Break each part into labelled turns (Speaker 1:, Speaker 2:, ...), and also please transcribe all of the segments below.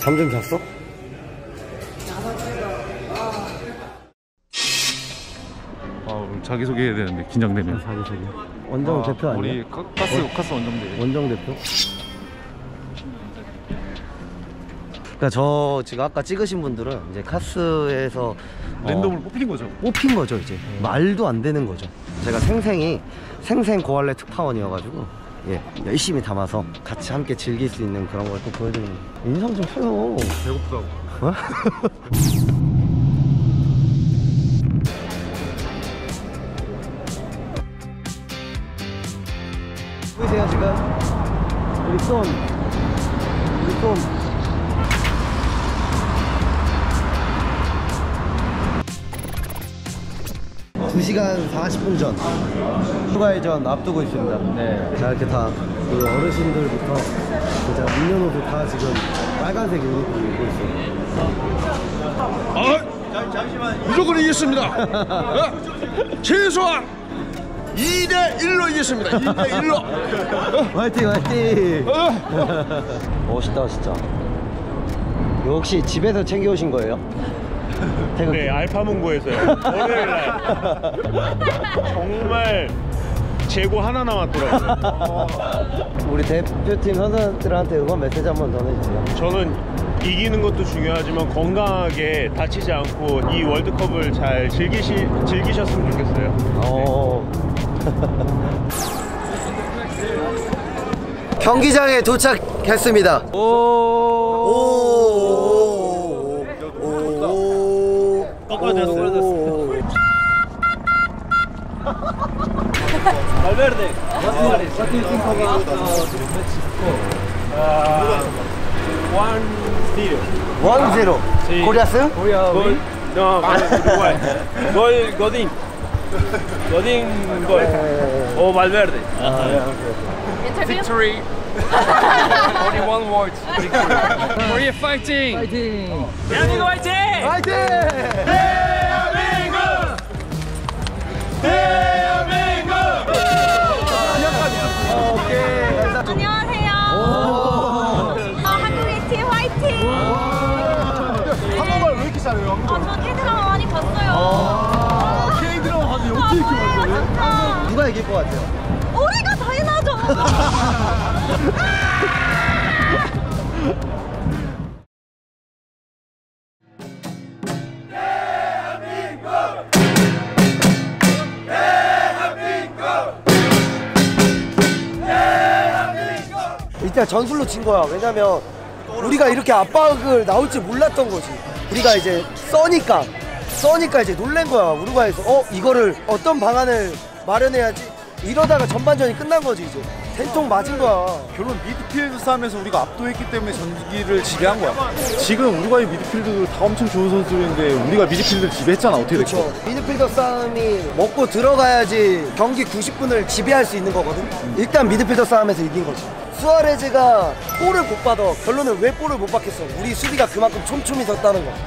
Speaker 1: 잠 좀 잤어?
Speaker 2: 자기소개해야 되는데 긴장되면.
Speaker 1: 자기소개. 원정 대표 아니야?
Speaker 2: 우리 카스 원정대.
Speaker 1: 원정 대표? 그러니까 저 지금 아까 찍으신 분들은 이제 카스에서
Speaker 2: 랜덤으로 뽑힌 거죠?
Speaker 1: 뽑힌 거죠 이제. 말도 안 되는 거죠. 제가 생생 고할래 특파원이어가지고 예, 열심히 담아서 같이 함께 즐길 수 있는 그런 걸 또 보여드리는. 인상 좀 펴요.
Speaker 2: 배고프다고.
Speaker 1: 어? 보이세요 지금? 우리 쏨 2시간 40분 전 휴가회전 앞두고 있습니다. 네. 자, 이렇게 다 우리 어르신들부터 진짜 민년호도 다 지금 빨간색 유니폼을 입고 있어요.
Speaker 3: 잠시만. 무조건 이겼습니다. 최소한 2대1로 이겼습니다. 2대1로.
Speaker 1: 화이팅 화이팅. 멋있다 진짜. 이거 혹시 집에서 챙겨오신 거예요?
Speaker 4: 네, 알파문고에서요. 월요일날 정말 재고 하나 남았더라고요.
Speaker 1: 우리 대표팀 선수들한테 응원 메시지 한번 전해주세요.
Speaker 4: 저는 이기는 것도 중요하지만 건강하게 다치지 않고 이 월드컵을 잘 즐기셨으면 좋겠어요.
Speaker 1: 경기장에 도착했습니다.
Speaker 4: Valverde, what do you think about Mexico? 1-0.
Speaker 1: 1-0.
Speaker 4: Sí.
Speaker 1: 코리아 승?
Speaker 4: Gol, no, Uruguay. Godín. Godín, gol. O Valverde.
Speaker 5: Victory. Only one word. Victory. Korea fighting. Fighting. 대한민국 화이팅!
Speaker 1: 화이팅!
Speaker 6: 안녕하세요. 한국의 팀 화이팅!
Speaker 3: 한국말 왜 이렇게 잘해요?
Speaker 6: 저 K-드라마 많이 봤어요.
Speaker 3: K-드라마 봤는데 어떻게 이렇게 잘해요?
Speaker 1: 누가 이길 것 같아요?
Speaker 6: 우리가 당연하죠.
Speaker 1: 일단 전술로 진 거야. 왜냐면 우리가 이렇게 압박을 나올 줄 몰랐던 거지. 우리가 이제 써니까 이제 놀란 거야. 우루과이에서 이거를 어떤 방안을 마련해야지. 이러다가 전반전이 끝난 거지. 이제 된통 맞은 거야.
Speaker 3: 결론 미드필드 싸움에서 우리가 압도했기 때문에 전기를 지배한 거야. 지금 우루과이 미드필드도 다 엄청 좋은 선수인데 우리가 미드필드를 지배했잖아. 어떻게 됐어?
Speaker 1: 그렇죠. 미드필더 싸움이 먹고 들어가야지 경기 90분을 지배할 수 있는 거거든. 일단 미드필더 싸움에서 이긴 거지. 수아레즈가 볼을 못 받아. 결론은 왜 볼을 못 받겠어? 우리 수비가 그만큼 촘촘히 섰다는 거야.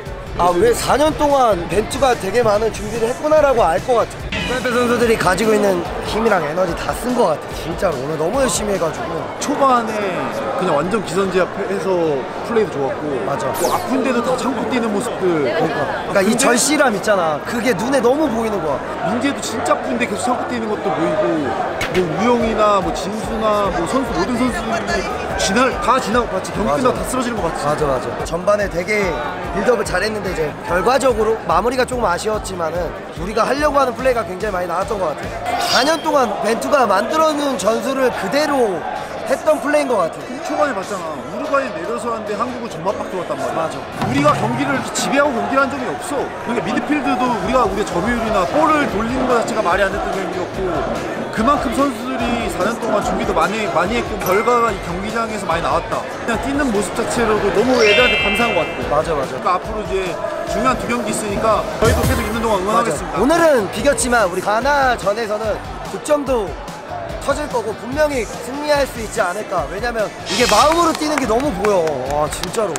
Speaker 1: 왜 4년 동안 벤투가 되게 많은 준비를 했구나라고 알 것 같아. 페페 선수들이 가지고 있는 힘이랑 에너지 다 쓴 것 같아. 진짜로 오늘 너무 열심히 해가지고.
Speaker 3: 초반에 그냥 완전 기선제압해서 플레이도 좋았고,
Speaker 1: 맞아.
Speaker 3: 뭐 아픈데도 다 참고 뛰는 모습들.
Speaker 1: 그러니까 이 절실함 있잖아. 그게 눈에 너무 보이는 거야.
Speaker 3: 민재도 진짜 아픈데 계속 참고 뛰는 것도 보이고, 뭐 우영이나 뭐 진수나 뭐 선수 모든 선수들이 다 지나고 봤지. 경기 끝나고 다 쓰러지는 거 봤지.
Speaker 1: 맞아. 전반에 되게 빌드업을 잘했는데 이제 결과적으로 마무리가 조금 아쉬웠지만은 우리가 하려고 하는 플레이가 굉장히 많이 나왔던 것 같아. 4년 동안 벤투가 만들어놓은 전술을 그대로 했던 플레이인 것 같아.
Speaker 3: 초반에 봤잖아. 우루과이 내려서 하는데 한국은 전반밖에 들어왔단 말이야. 맞아. 우리가 경기를 이렇게 지배하고 경기를 한 적이 없어. 그러니까 미드필드도 우리가 점유율이나 볼을 돌리는 것 자체가 말이 안 됐던 경기였고, 그만큼 선수들이 4년 동안 준비도 많이 했고 결과가 이 경기장에서 많이 나왔다. 그냥 뛰는 모습 자체로도 너무 애들한테 감사한 것 같고.
Speaker 1: 맞아.
Speaker 3: 그러니까 앞으로 이제 중요한 2경기 있으니까 저희도 계속 있는 동안 응원하겠습니다.
Speaker 1: 오늘은 비겼지만 우리 가나전에서는 득점도 터질 거고 분명히 승리할 수 있지 않을까. 왜냐면 이게 마음으로 뛰는 게 너무 보여. 와 진짜로.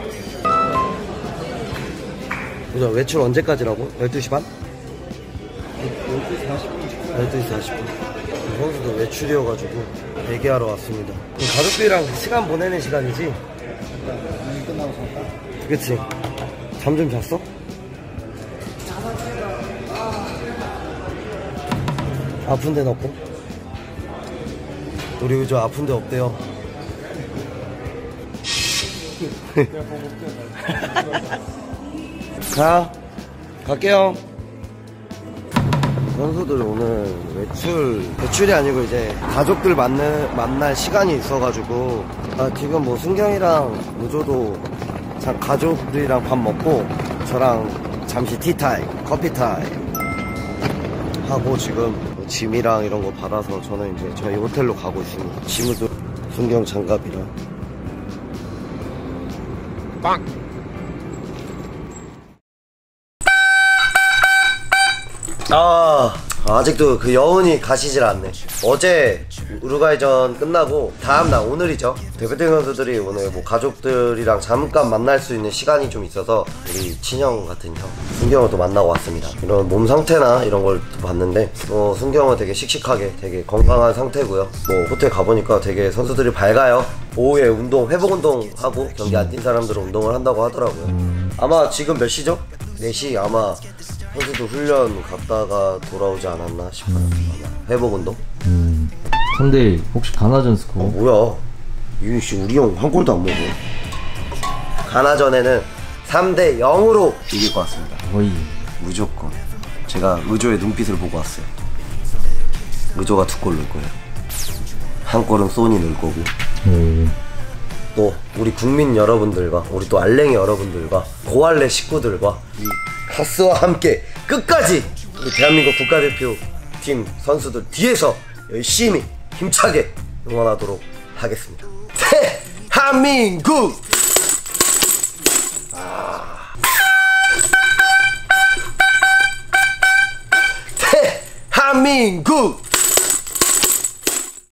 Speaker 1: 보자, 외출 언제까지라고? 12시 반? 12시 40분. 선수도 외출이어가지고 대기하러 왔습니다. 가족들이랑 시간 보내는 시간이지? 끝나고 잘까? 그치. 잠 좀 잤어? 아픈 데는 없고? 우리 의조 아픈 데 없대요. 갈게요. 선수들 오늘 외출이 아니고 이제 가족들 만날 시간이 있어가지고 지금 뭐 승경이랑 우조도 가족들이랑 밥 먹고 저랑 잠시 티타임, 커피타임 하고 지금 짐이랑 이런 거 받아서 저는 이제 저희 호텔로 가고 있습니다. 짐도 승경 장갑이랑 빵! 아직도 그 여운이 가시질 않네. 어제 우루과이전 끝나고 다음날 오늘이죠. 대표팀 선수들이 오늘 뭐 가족들이랑 잠깐 만날 수 있는 시간이 좀 있어서 우리 친형 같은 형 승경을 또 만나고 왔습니다. 이런 몸 상태나 이런 걸 또 봤는데 승경은 되게 씩씩하게 되게 건강한 상태고요. 뭐 호텔 가보니까 되게 선수들이 밝아요. 오후에 회복 운동하고 경기 안 뛴 사람들은 운동을 한다고 하더라고요. 아마 지금 몇 시죠? 4시 아마 선수도 훈련 갔다가 돌아오지 않았나 싶어요. 회복 운동.
Speaker 7: 근데 혹시 가나전 스코어?
Speaker 1: 뭐야? 유희씨 우리 형 한 골도 안 먹어. 가나전에는 3대 0으로 이길 것 같습니다.
Speaker 7: 거의
Speaker 1: 무조건. 제가 의조의 눈빛을 보고 왔어요. 의조가 2골 넣을 거예요. 한 골은 소니 넣을 거고. 또 우리 국민 여러분들과 우리 또 알랭이 여러분들과 고알레 식구들과 이 카스와 함께 끝까지 우리 대한민국 국가대표 팀 선수들 뒤에서 열심히 힘차게 응원하도록 하겠습니다. 대한민국! 대한민국!